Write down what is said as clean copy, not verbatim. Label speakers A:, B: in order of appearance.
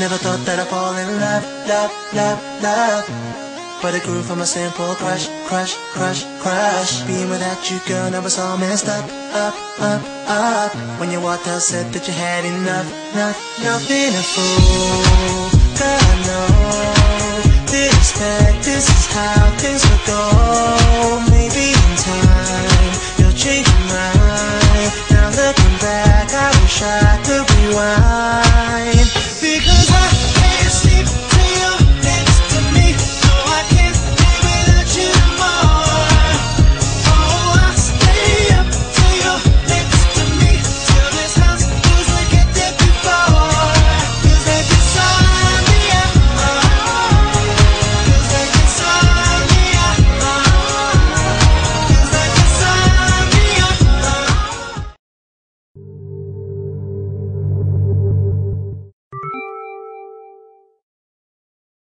A: Never thought that I'd fall in love, love, love, love. But it grew from a simple crush, crush, crush, crush. Being without you, girl, now it's all messed up, up, up, up. When you walked out, said that you had enough, enough. You're being a fool, girl, I know. Didn't expect this is how things would go.